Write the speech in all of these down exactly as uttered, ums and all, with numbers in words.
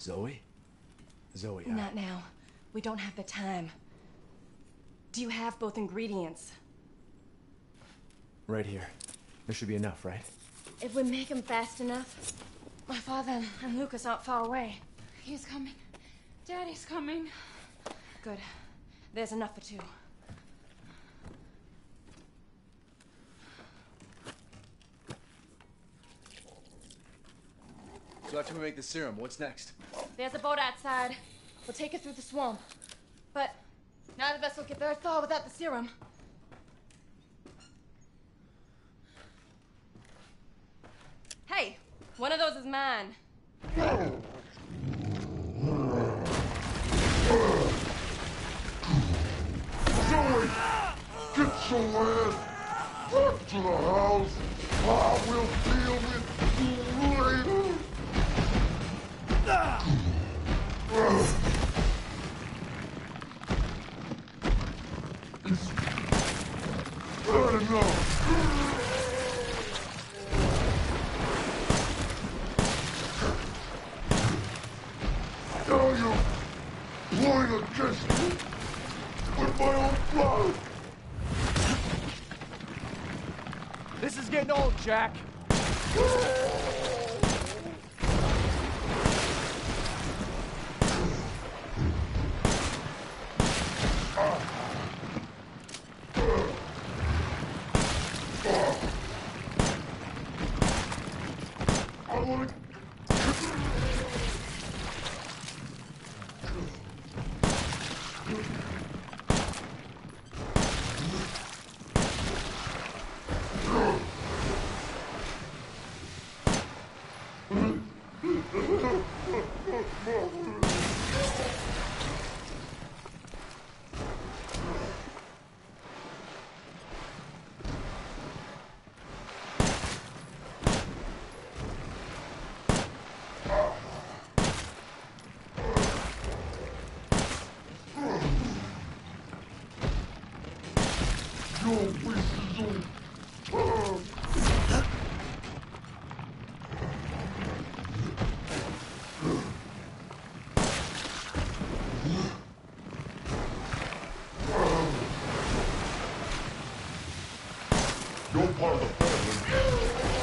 Zoe? Zoe, I... Not now. We don't have the time. Do you have both ingredients? Right here. There should be enough, right? If we make them fast enough, my father and Lucas aren't far away. He's coming. Daddy's coming. Good. There's enough for two. So after we make the serum, what's next? There's a boat outside. We'll take it through the swamp. But neither of us will get very far without the serum. Hey, one of those is mine. Zoe! Get your ass back to the house. I will deal with you later. It's bad enough. Now you point against me with my own blood. This is getting old, Jack. I want to... Your wishes on time. You're part of the family.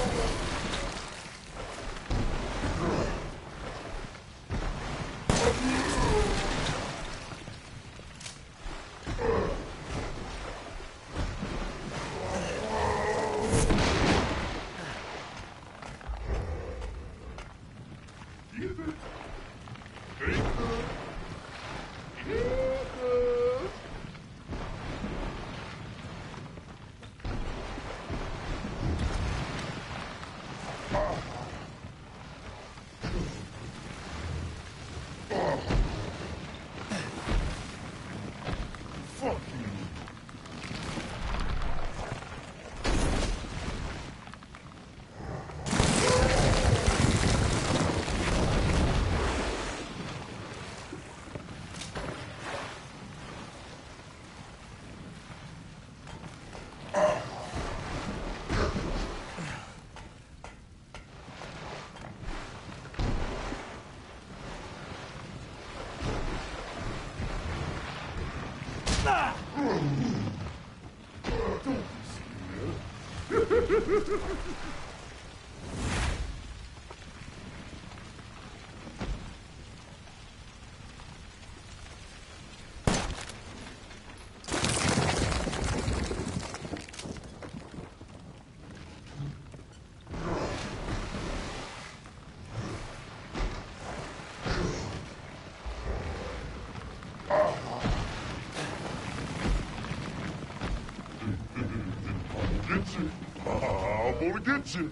Get you. I'm gonna get you.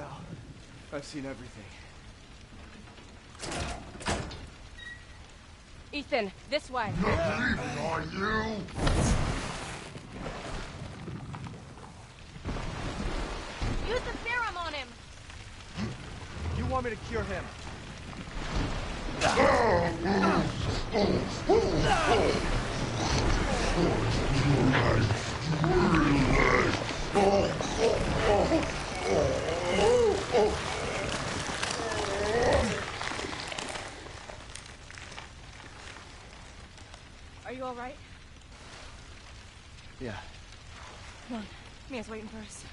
now. I've seen everything. Ethan, this way. Not leaving, are you? Use the serum on him. You want me to cure him? Are you all right? Yeah. Come on. Mia's waiting for us.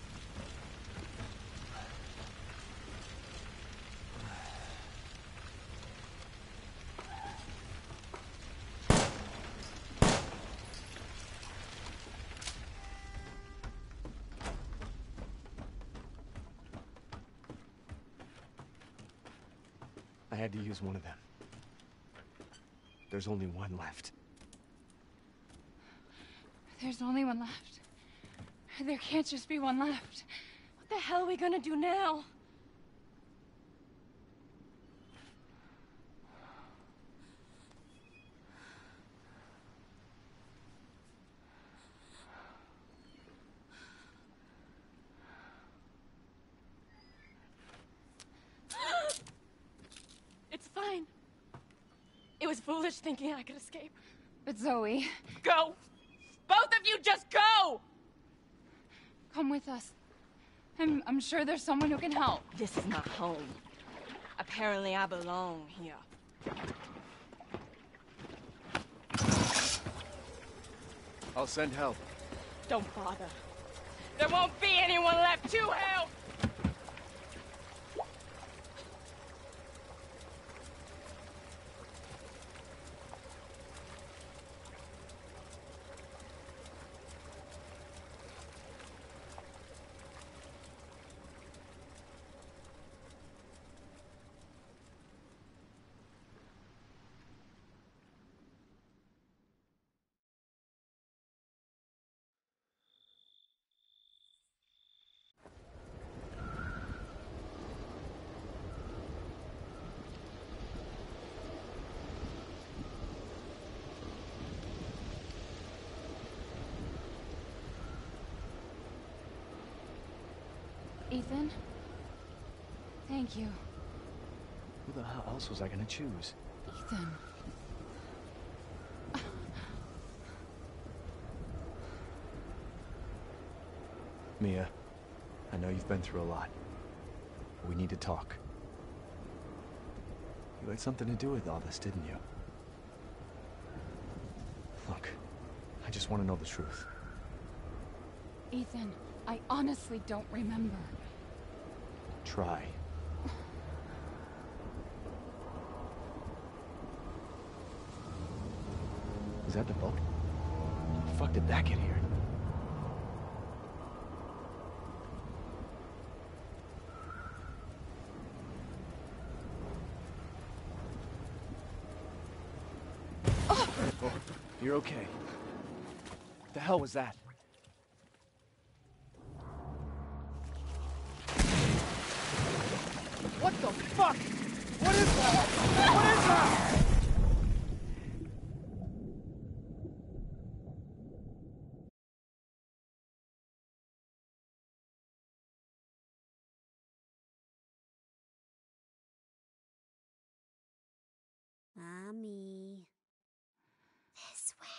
I had to use one of them. There's only one left. There's only one left. There can't just be one left. What the hell are we gonna do now? It's fine. It was foolish thinking I could escape. But Zoe, Go! Both of you just go! come with us. I'm, I'm sure there's someone who can help. This is not home. Apparently I belong here. I'll send help. Don't bother. There won't be anyone left to help! Ethan? Thank you. Who the hell else was I gonna choose? Ethan. Mia, I know you've been through a lot. We need to talk. You had something to do with all this, didn't you? Look, I just want to know the truth. Ethan, I honestly don't remember. Try. Is that the boat? How the fuck did that get here? Oh, you're okay. What the hell was that? What the fuck? What is that? What is that? Mommy. This way.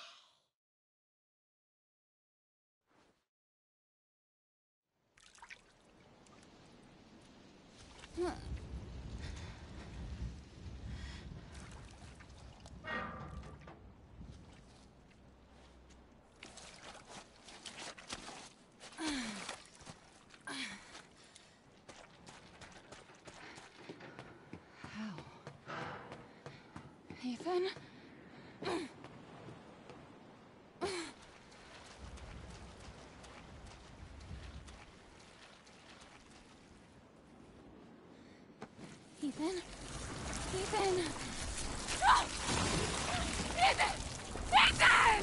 Ethan? Ethan? Ethan! Ah! Ethan! Ethan!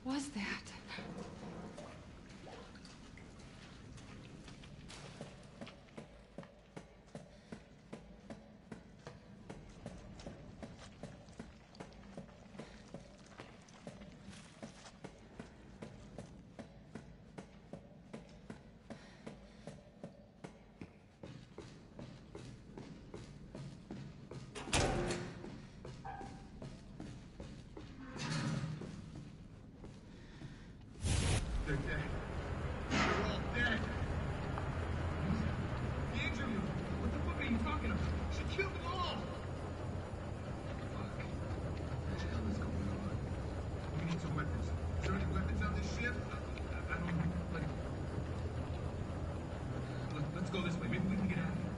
was that? They're dead. They're all dead. Andrew, what the fuck are you talking about? She killed them all. Fuck. What the hell is going on? We need some weapons. Is there any weapons on this ship? I, I, I don't know. Like, look, let's go this way. Maybe we can get out of here.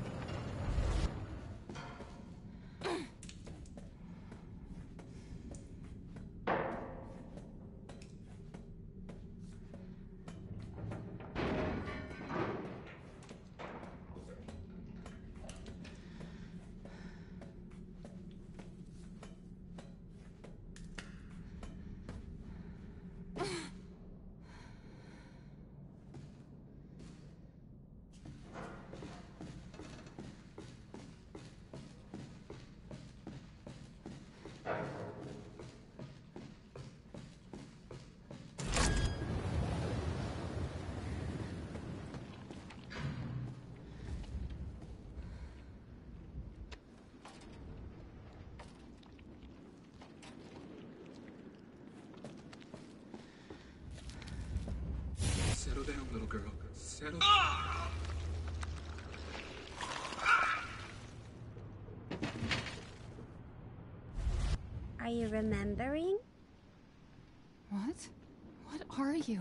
Settle down, little girl. Settle. Ah! Are you remembering? What? What are you?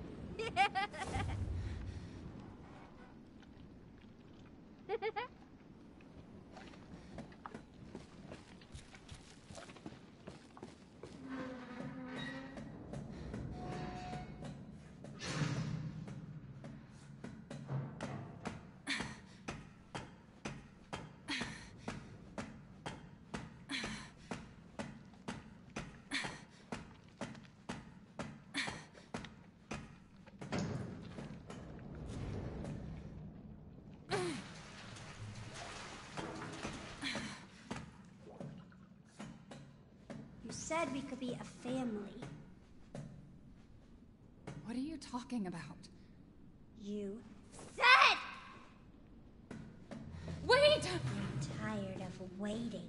You said we could be a family. What are you talking about? You said! Wait! I'm tired of waiting.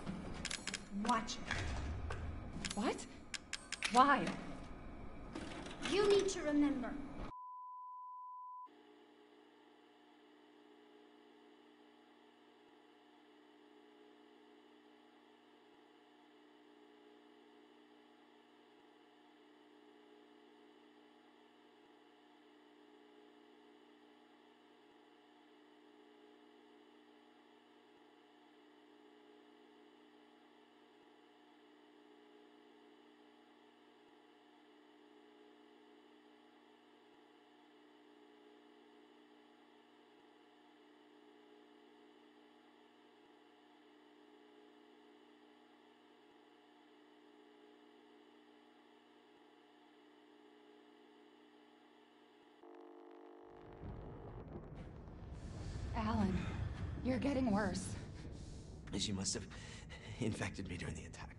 Watch it. What? Why? You need to remember. Alan, you're getting worse. She must have infected me during the attack.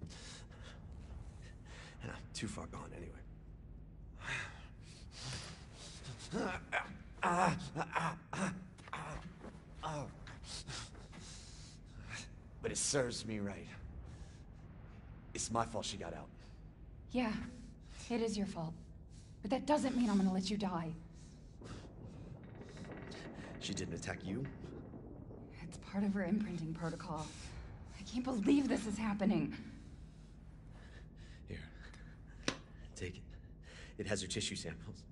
And I'm too far gone anyway. But it serves me right. It's my fault she got out. Yeah, it is your fault. But that doesn't mean I'm gonna let you die. She didn't attack you? It's part of her imprinting protocol. I can't believe this is happening. Here. Take it. It has her tissue samples.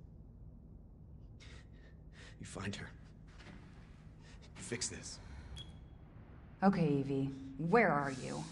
You find her. You fix this. Okay, Evie. Where are you?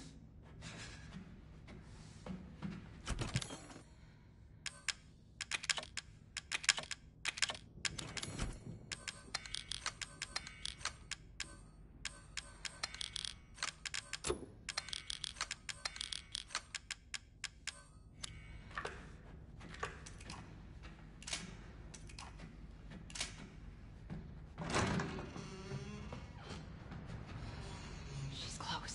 She's close.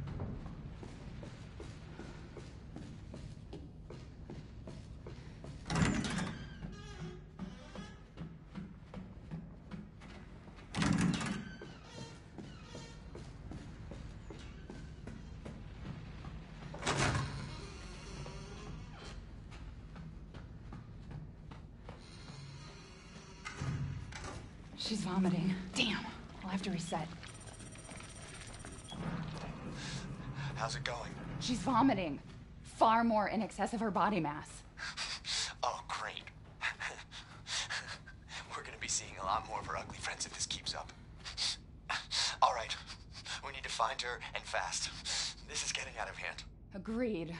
She's vomiting. Damn. I'll have to reset. How's it going? She's vomiting. Far more in excess of her body mass. Oh, great. We're gonna be seeing a lot more of her ugly friends if this keeps up. All right. We need to find her, and fast. This is getting out of hand. Agreed.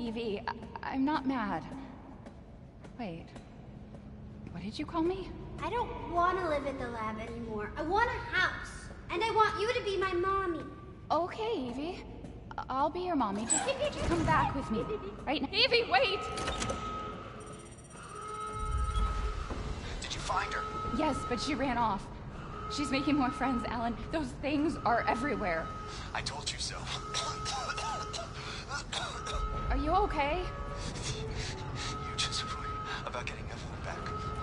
Evie. I I'm not mad. Wait. What did you call me? I don't want to live at the lab anymore. I want a house. And I want you to be my mommy. Okay, Evie. I- I'll be your mommy. Just, just come back with me. Right now. Evie, wait! Did you find her? Yes, but she ran off. She's making more friends, Alan. Those things are everywhere. I told you so. Are you okay? You just worry about getting Evelyn back.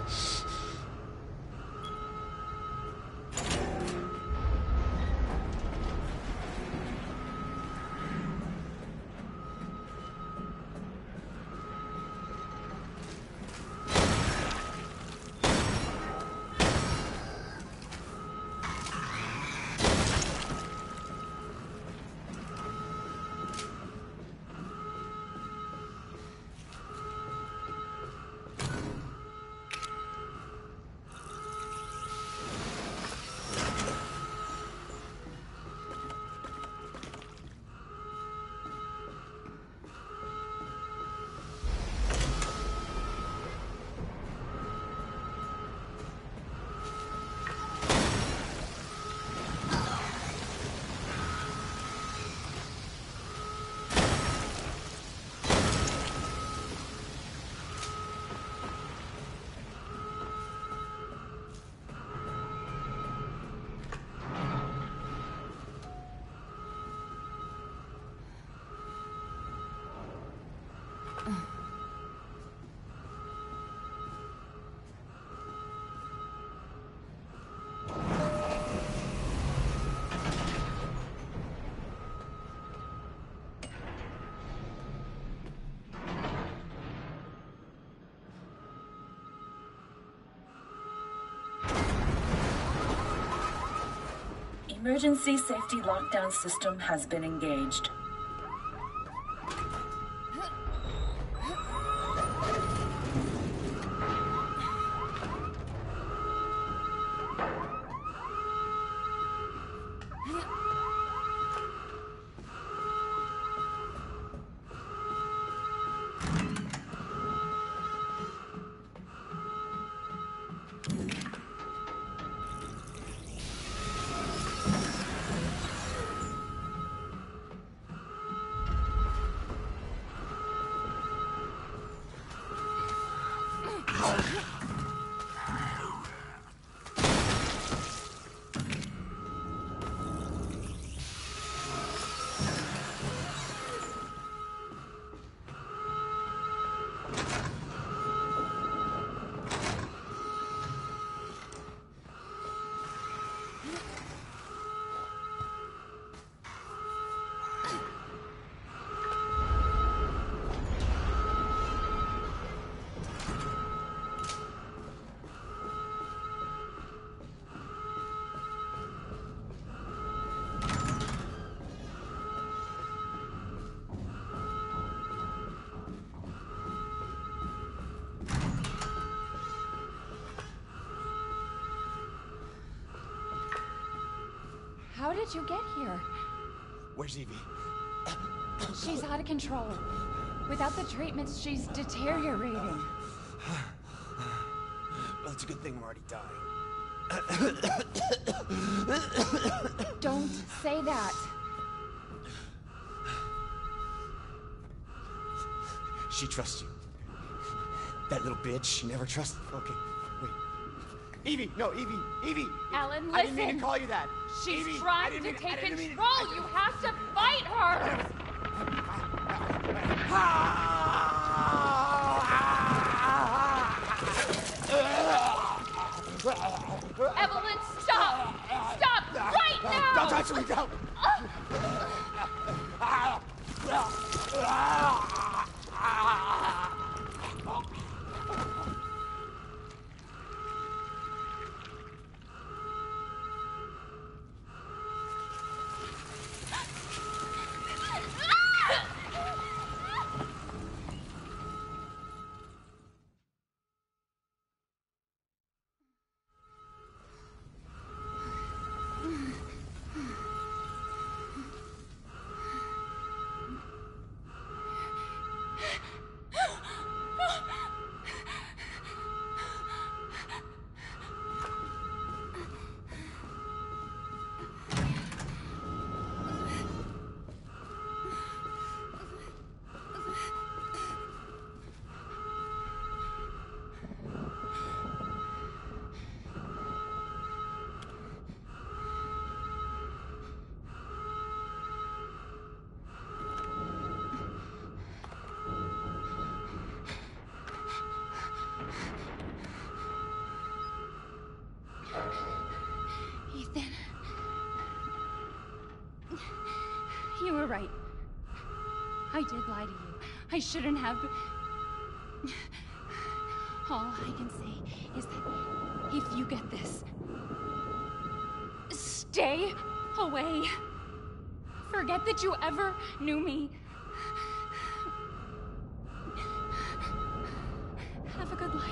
Emergency safety lockdown system has been engaged. How did you get here? Where's Evie? She's out of control. Without the treatments, she's deteriorating. Well, it's a good thing I'm already dying. Don't say that. She trusts you. That little bitch, she never trusted. Okay, wait. Evie, no, Evie, Evie. Alan, I didn't mean listen. to call you that. She's Evie, I trying didn't to mean- I take didn't mean- control. I- You have to fight her. Evelyn, stop! Stop right now! Don't touch me, don't! You were right. I did lie to you. I shouldn't have. All I can say is that if you get this, stay away. Forget that you ever knew me. Have a good life.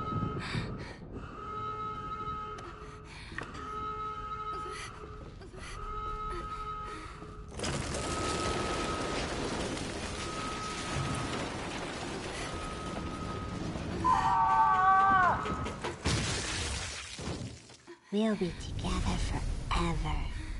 We'll be together forever.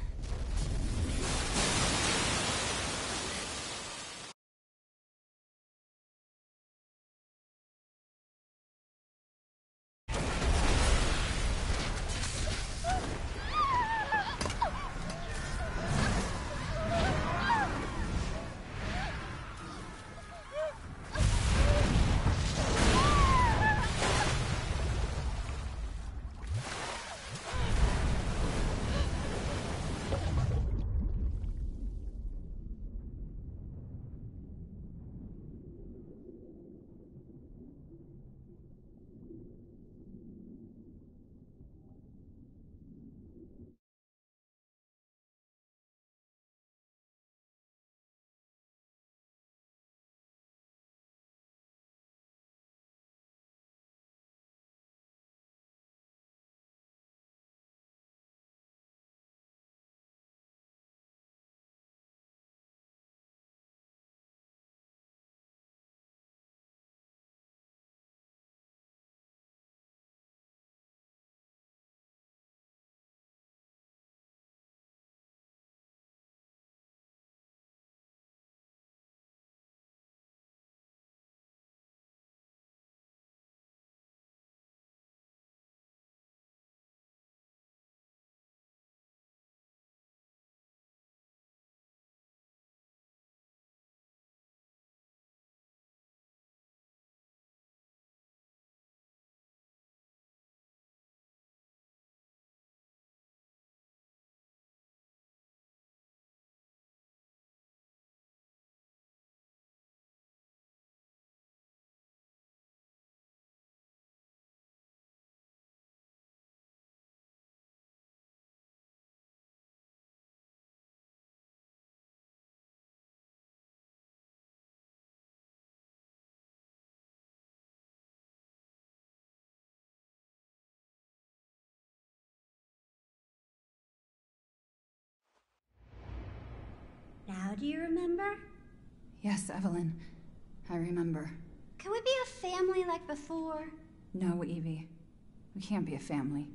Now do you remember? Yes, Evelyn. I remember. Can we be a family like before? No, Evie. We can't be a family.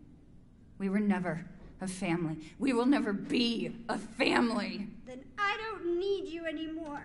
We were never a family. We will never be a family. Then I don't need you anymore.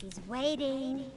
She's waiting.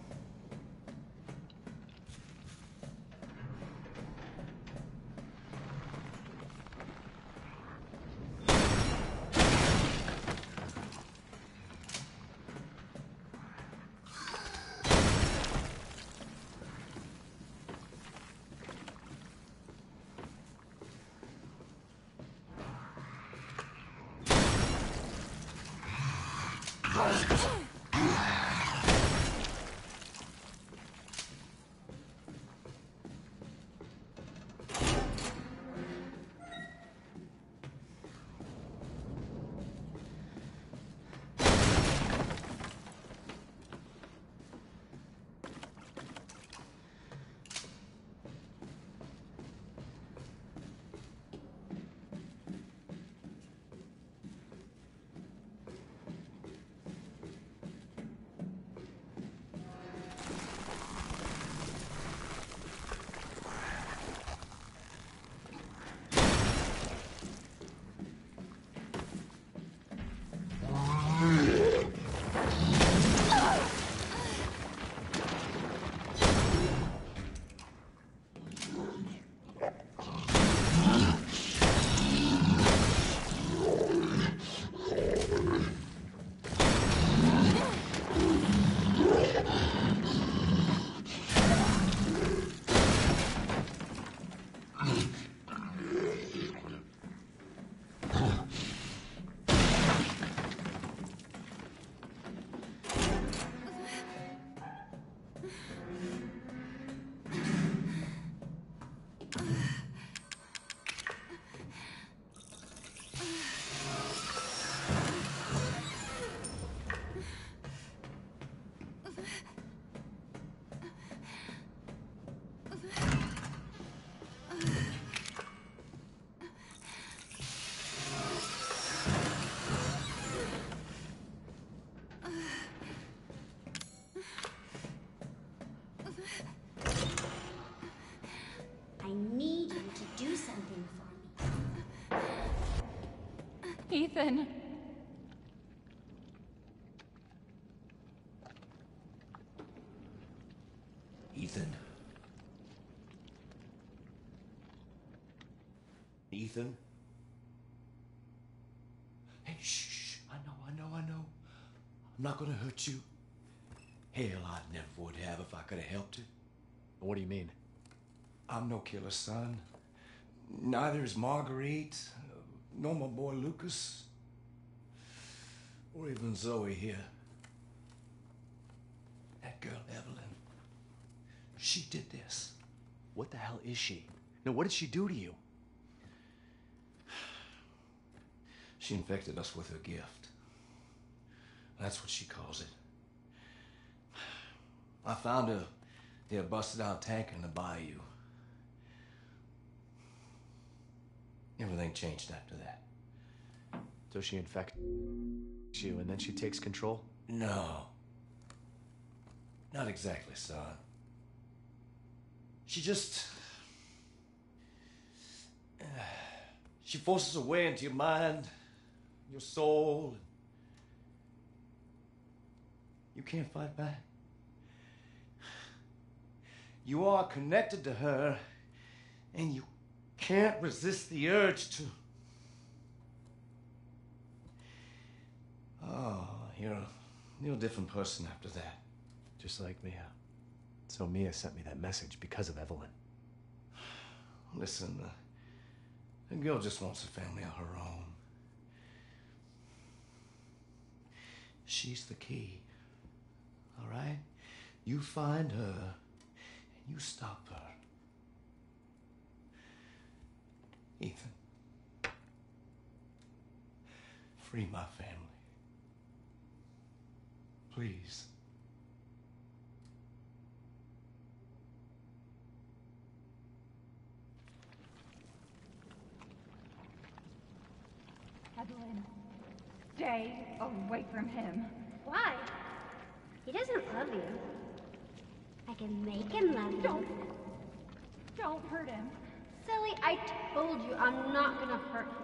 I need you to do something for me. Ethan. Ethan. Ethan? Hey, shh, shh. I know, I know, I know. I'm not gonna hurt you. Hell, I never would have if I could have helped it. What do you mean? I'm no killer, son. Neither is Marguerite, nor my boy Lucas, or even Zoe here. That girl, Evelyn, she did this. What the hell is she? No, what did she do to you? She infected us with her gift. That's what she calls it. I found her near a busted out tanker in the bayou. Everything changed after that. So she infects you and then she takes control? No. Not exactly, son. She just... Uh, she forces her way into your mind, your soul. You can't fight back. You are connected to her, and you can't resist the urge to... Oh, you're a, you're a different person after that. Just like Mia. So Mia sent me that message because of Evelyn. Listen, uh, the girl just wants a family of her own. She's the key, all right? You find her, and you stop her. Ethan, free my family. Please. Evelyn, stay away from him. Why? He doesn't love you. I can make him love you. Don't. Don't hurt him. Silly, I told you I'm not gonna hurt him.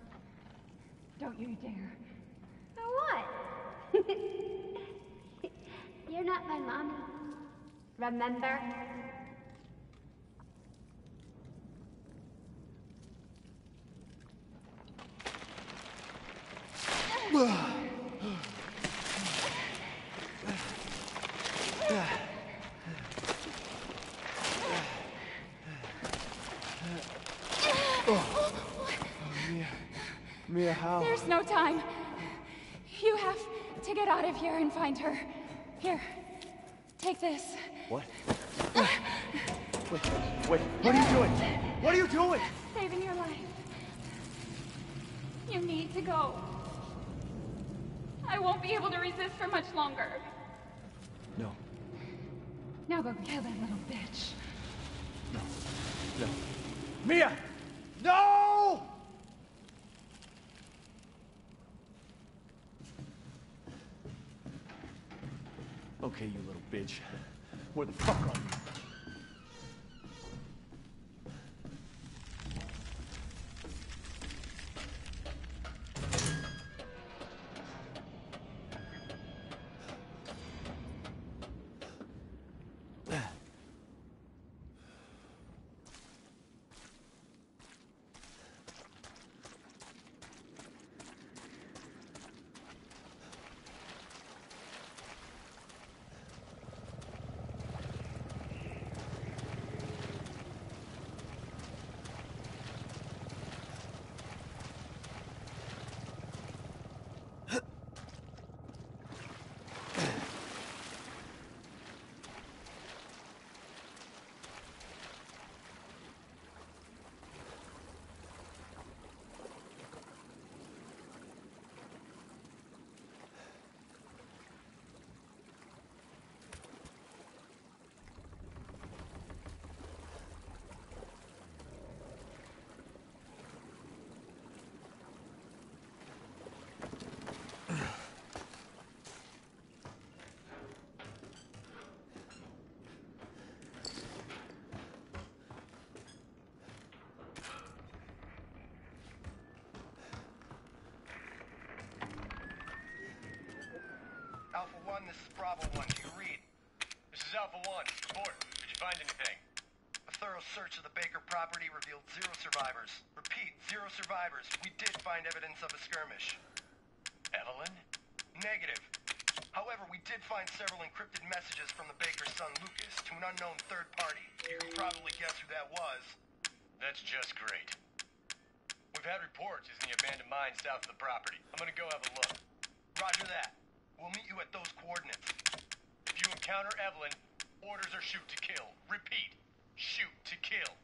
Don't you dare. For what? not my mommy. Remember? Mia, how? There's no time. You have to get out of here and find her. Here, take this. What? Wait, wait, what are you doing? What are you doing? Saving your life. You need to go. I won't be able to resist for much longer. No, Now go kill that little bitch. no, no. Mia! No! Okay, you little bitch. Where the fuck are you? Alpha one, this is Bravo one. Do you read? This is Alpha one. Report. Did you find anything? A thorough search of the Baker property revealed zero survivors. Repeat, zero survivors. We did find evidence of a skirmish. Evelyn? Negative. However, we did find several encrypted messages from the Baker's son Lucas to an unknown third party. You can probably guess who that was. That's just great. We've had reports using the abandoned mine south of the property. I'm gonna go have a look. Roger that. We'll meet you at those coordinates. If you encounter Evelyn, orders are shoot to kill. Repeat, shoot to kill.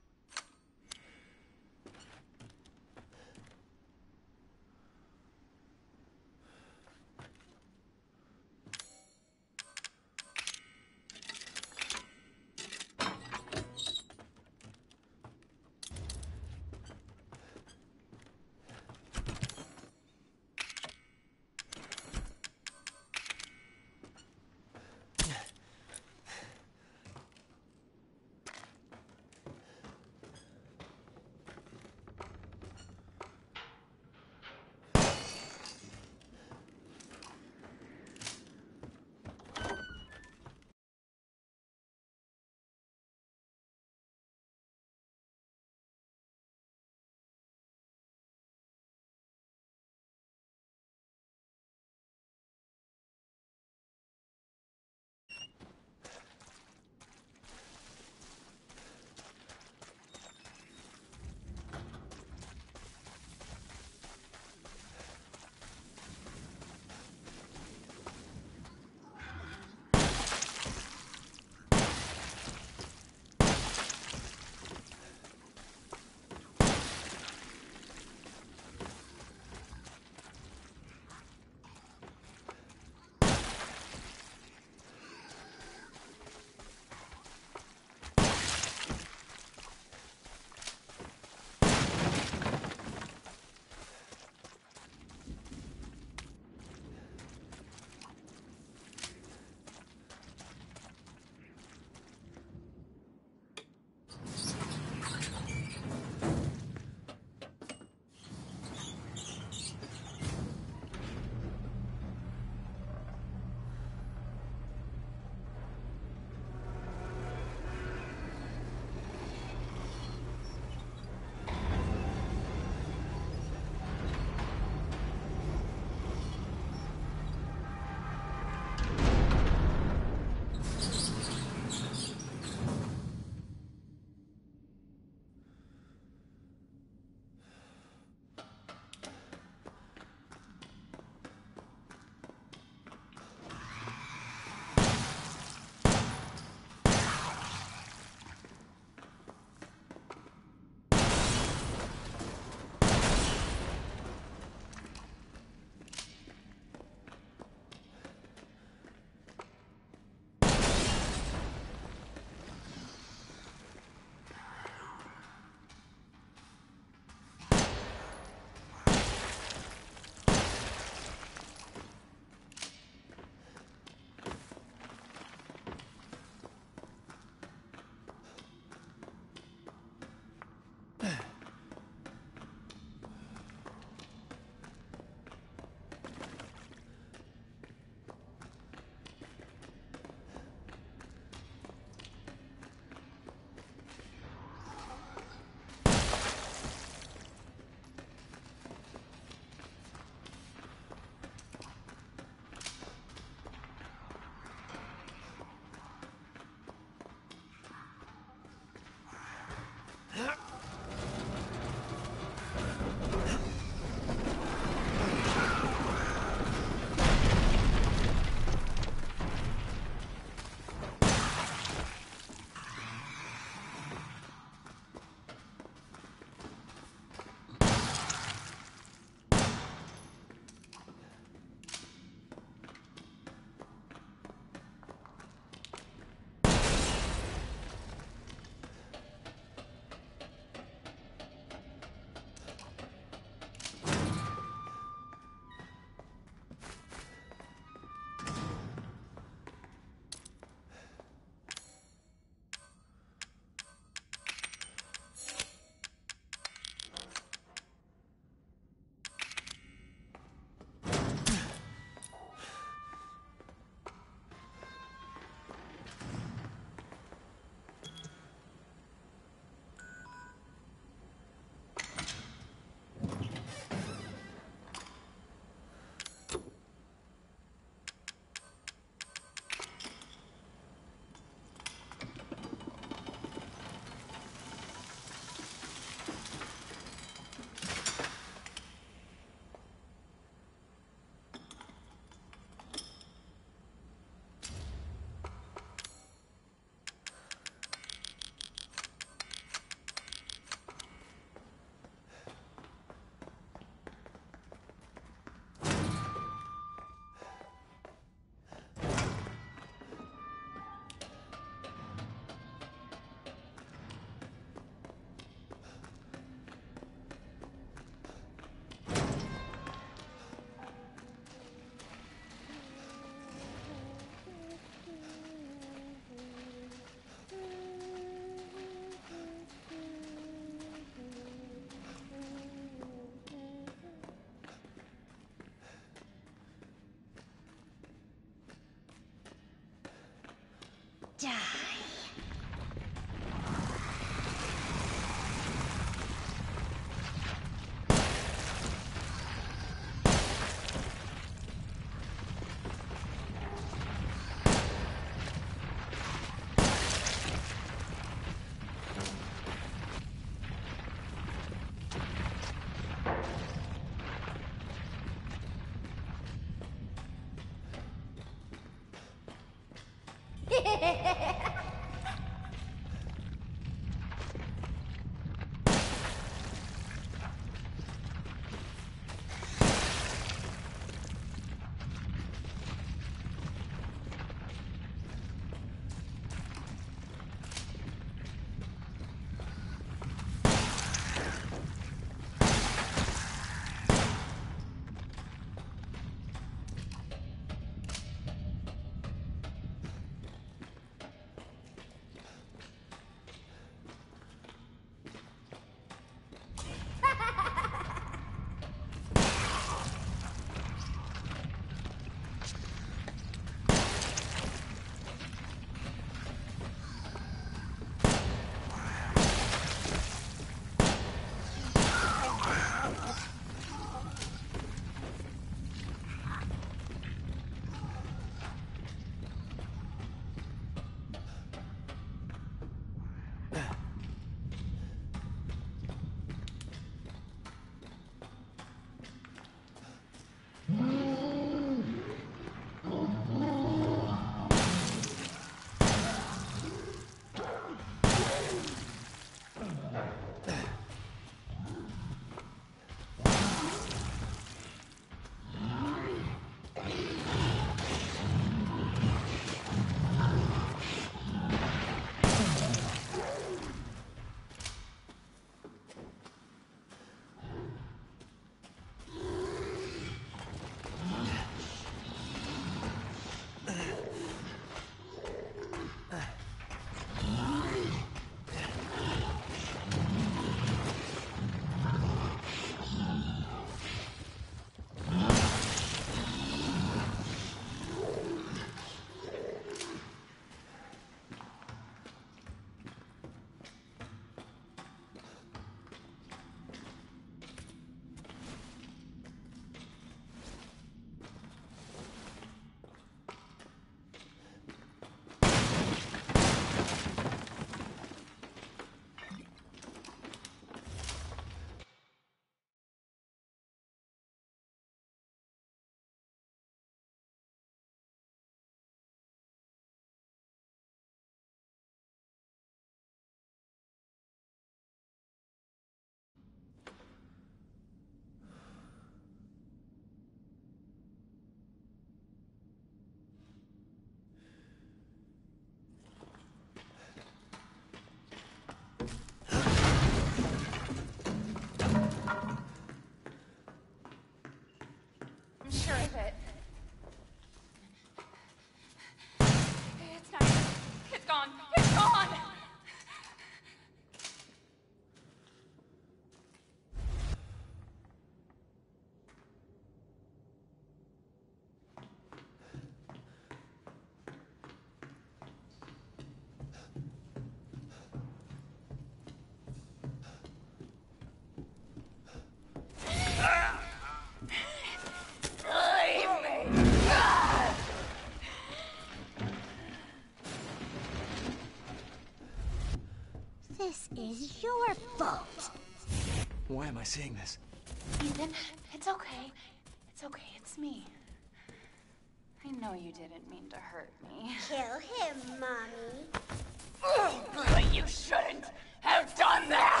Why am I seeing this? Ethan, it's okay. It's okay, it's me. I know you didn't mean to hurt me. Kill him, Mommy. But you shouldn't have done that!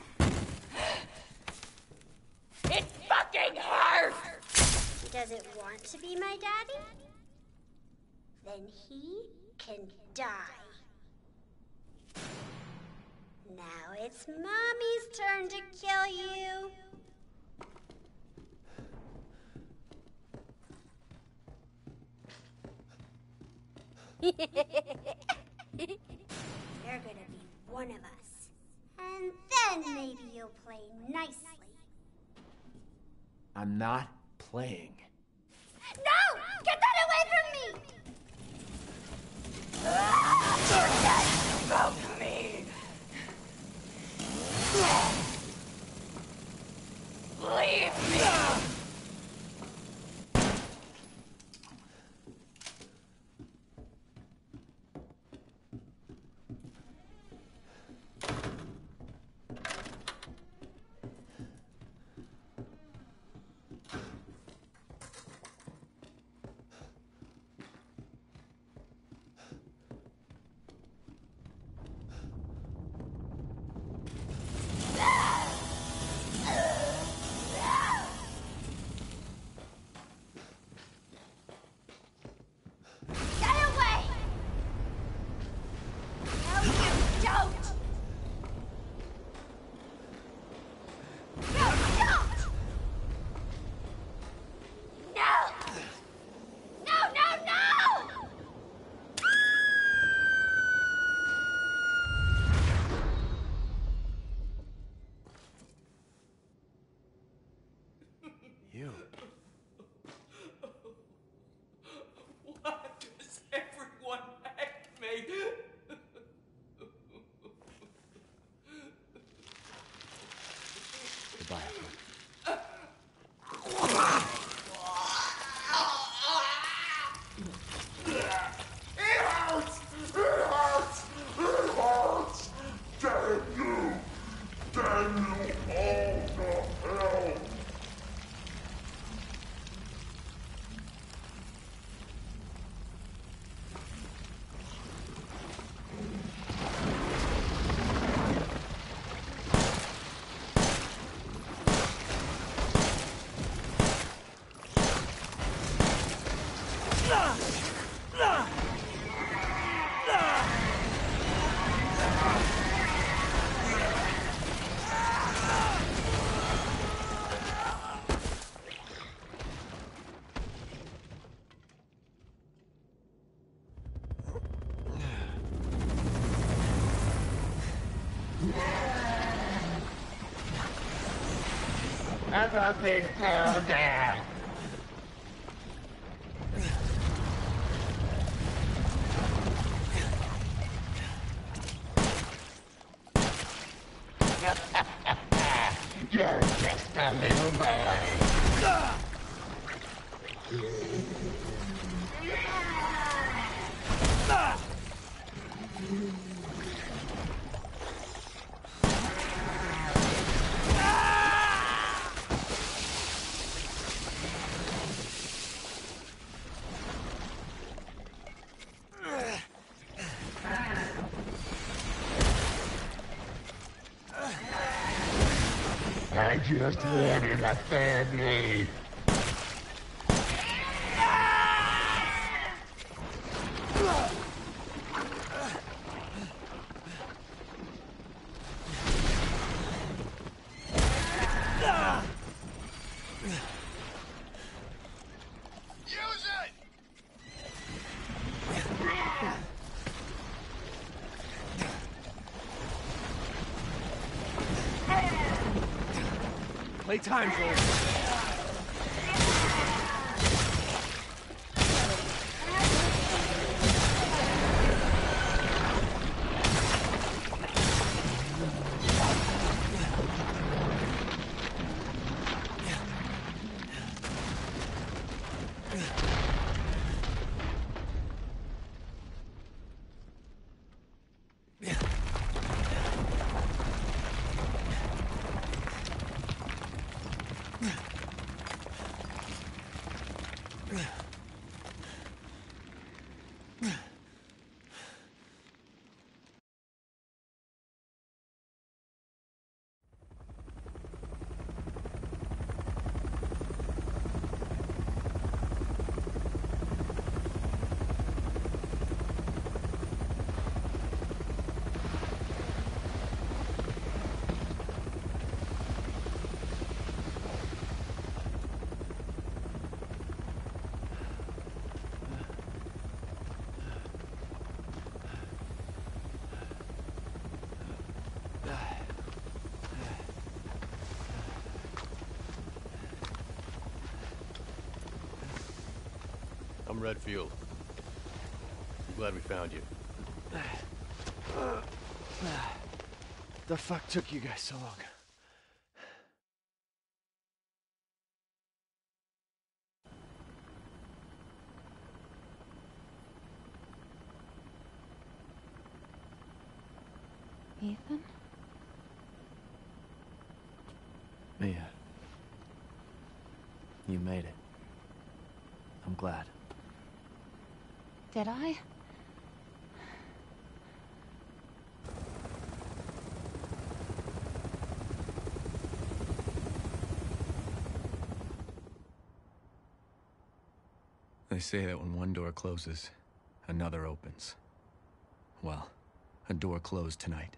It fucking hurts! He doesn't want to be my daddy? Then he can die. Now it's Mommy's turn to kill you. You're gonna be one of us. And then maybe you'll play nicely. I'm not playing. No! Get that away from me! Forget about me! Leave me! You. Why does everyone hate me? Goodbye, Evelyn. It hurts! It hurts! It hurts! Damn you! Damn you all to hell! Everything fell down. You're just a little boy. I just wanted a family. Use it! Playtime's over. I'm Redfield. I'm glad we found you. The fuck took you guys so long? Ethan? Mia. You made it. I'm glad. Did I? They say that when one door closes, another opens. Well, a door closed tonight.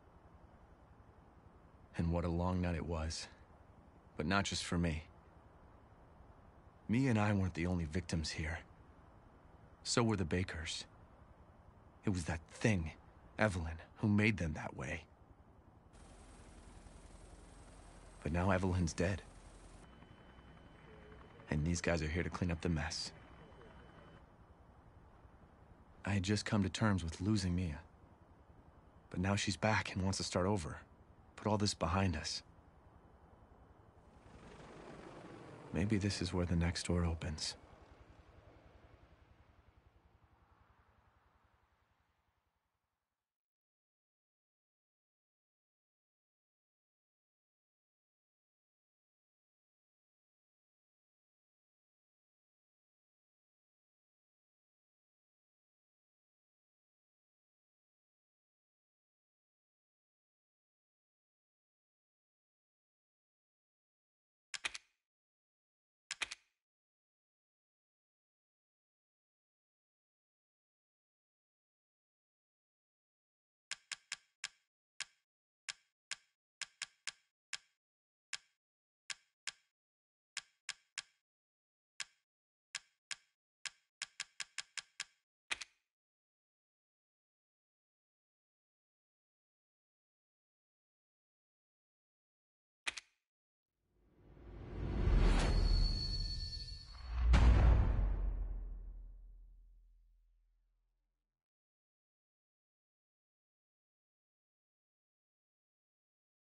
And what a long night it was. But not just for me. Mia and I weren't the only victims here. So were the Bakers. It was that thing, Evelyn, who made them that way. But now Evelyn's dead. And these guys are here to clean up the mess. I had just come to terms with losing Mia. But now she's back and wants to start over. Put all this behind us. Maybe this is where the next door opens.